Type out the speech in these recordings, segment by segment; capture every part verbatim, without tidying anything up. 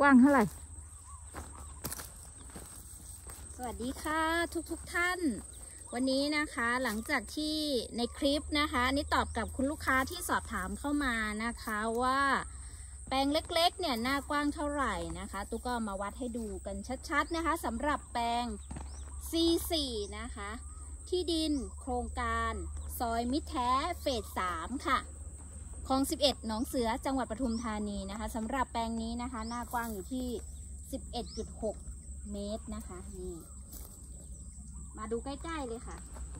กว้างเท่าไหร่สวัสดีค่ะทุกทุกท่านวันนี้นะคะหลังจากที่ในคลิปนะคะนี่ตอบกับคุณลูกค้าที่สอบถามเข้ามานะคะว่าแปลงเล็กๆเนี่ยหน้ากว้างเท่าไหร่นะคะตุ๊กก็มาวัดให้ดูกันชัดๆนะคะสำหรับแปลง ซี สี่ นะคะที่ดินโครงการซอยมิตรแท้เฟสสามค่ะคลองสิบเอ็ดหนองเสือจังหวัดปทุมธานีนะคะสำหรับแปลงนี้นะคะหน้ากว้างอยู่ที่ สิบเอ็ดจุดหก เมตรนะคะนี่มาดูใกล้ๆเลยค่ะ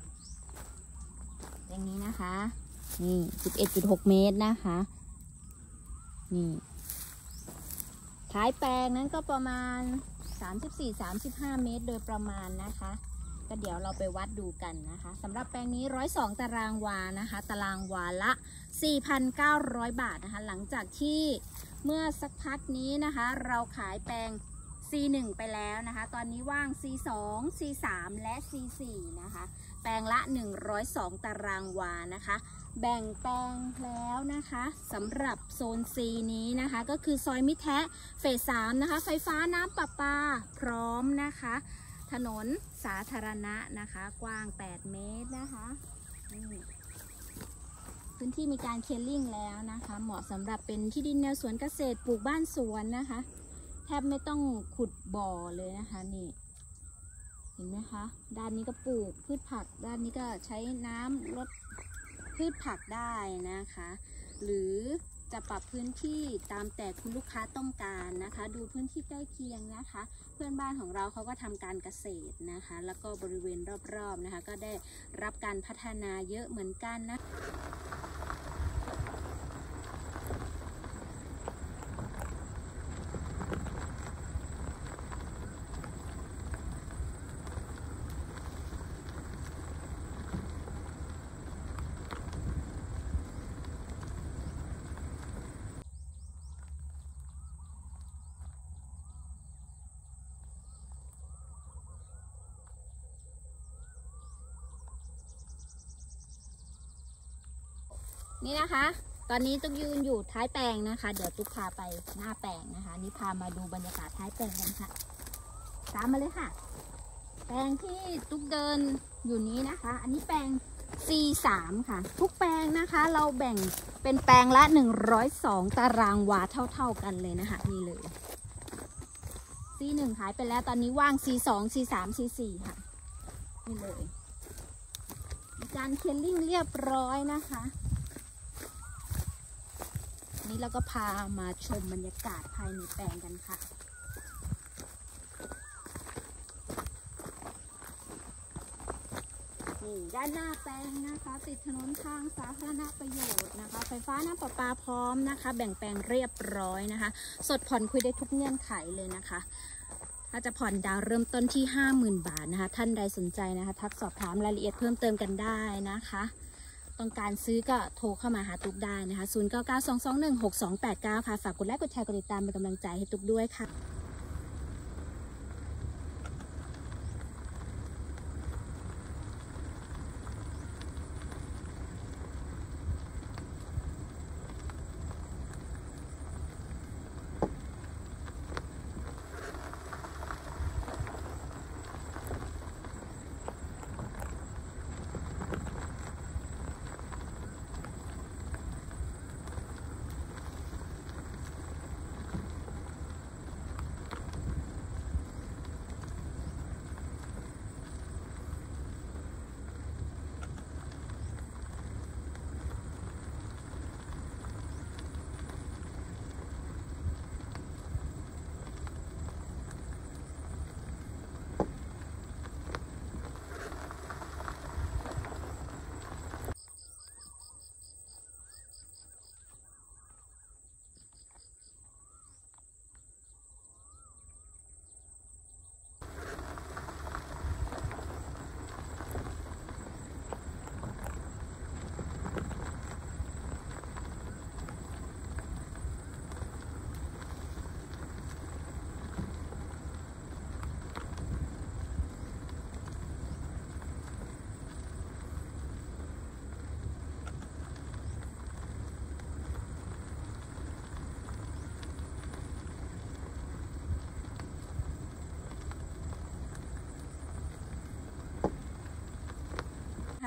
แปลงนี้นะคะนี่ สิบเอ็ดจุดหก เมตรนะคะนี่ท้ายแปลงนั้นก็ประมาณ สามสิบสี่ สามสิบห้า เมตรโดยประมาณนะคะก็เดี๋ยวเราไปวัดดูกันนะคะสำหรับแปลงนี้หนึ่งร้อยสองตารางวานะคะตารางวาละ สี่พันเก้าร้อย บาทนะคะหลังจากที่เมื่อสักพักนี้นะคะเราขายแปลง ซี หนึ่ง ไปแล้วนะคะตอนนี้ว่าง ซี สอง ซี สาม และ ซี สี่ นะคะแปลงละหนึ่งร้อยสองตารางวานะคะแบ่งแปลงแล้วนะคะสำหรับโซน C นี้นะคะก็คือซอยมิตรแท้เฟสสามนะคะไฟฟ้าน้ำประปาพร้อมนะคะถนนสาธารณะนะคะกว้างแปดเมตรนะคะพื้นที่มีการเคลียร์ลิ่งแล้วนะคะเหมาะสำหรับเป็นที่ดินแนวสวนเกษตรปลูกบ้านสวนนะคะแทบไม่ต้องขุดบ่อเลยนะคะนี่เห็นไหมคะด้านนี้ก็ปลูกพืชผักด้านนี้ก็ใช้น้ำลดพืชผักได้นะคะหรือจะปรับพื้นที่ตามแต่คุณลูกค้าต้องการนะคะดูพื้นที่ใกล้เคียงนะคะเพื่อนบ้านของเราเขาก็ทำการเกษตรนะคะแล้วก็บริเวณรอบๆนะคะก็ได้รับการพัฒนาเยอะเหมือนกันนะนี่นะคะตอนนี้ตุ๊กยืนอยู่ท้ายแปลงนะคะเดี๋ยวตุ๊กพาไปหน้าแปลงนะคะนี่พามาดูบรรยากาศท้ายแปลงกันค่ะตามมาเลยค่ะแปลงที่ตุ๊กเดินอยู่นี้นะคะอันนี้แปลง ซี สาม ค่ะทุกแปลงนะคะเราแบ่งเป็นแปลงละหนึ่งร้อยสองตารางวาเท่าๆกันเลยนะคะนี่เลย ซี หนึ่ง ขายไปแล้วตอนนี้ว่าง ซี สอง ซี สาม ซี สี่ ค่ะนี่เลยมีการเคลียร์ลิ่งเรียบร้อยนะคะนี่เราก็พามาชมบรรยากาศภายในแปลงกันค่ะนี่ด้านหน้าแปลงนะคะติดถนนทางสาธารณประโยชน์นะคะไฟฟ้าน้ำประปาพร้อมนะคะแบ่งแปลงเรียบร้อยนะคะสดผ่อนคุยได้ทุกเงื่อนไขเลยนะคะถ้าจะผ่อนดาวเริ่มต้นที่ ห้าหมื่น บาทนะคะท่านใดสนใจนะคะทักสอบถามรายละเอียดเพิ่มเติมกันได้นะคะต้องการซื้อก็โทรเข้ามาหาตุ๊กได้นะคะศูนย์ เก้า เก้า สอง สอง หนึ่ง หก สอง แปด เก้าค่ะฝากกดไลค์กดแชร์กดติดตามเป็นกำลังใจให้ตุ๊กด้วยค่ะ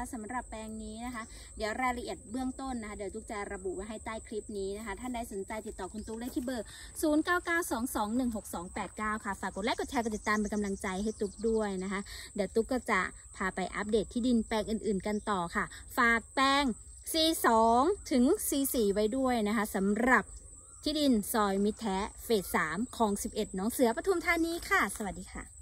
สำหรับแปลงนี้นะคะเดี๋ยวรายละเอียดเบื้องต้นนะคะเดี๋ยวตุ๊กจะระบุไว้ให้ใต้คลิปนี้นะคะท่านใดสนใจติดต่อคุณตุ๊กได้ที่เบอร์ศูนย์ เก้า เก้า สอง สอง หนึ่ง หก สอง แปด เก้าค่ะฝากกดไลค์กดแชร์กดติดตามเป็นกำลังใจให้ตุ๊กด้วยนะคะเดี๋ยวตุ๊กก็จะพาไปอัปเดตที่ดินแปลงอื่นๆกันต่อค่ะฝากแปลง ซี สอง ถึง ซี สี่ ไว้ด้วยนะคะสำหรับที่ดินซอยมิตรแท้เฟส สามคลอง สิบเอ็ด หนองเสือปทุมธานีค่ะสวัสดีค่ะ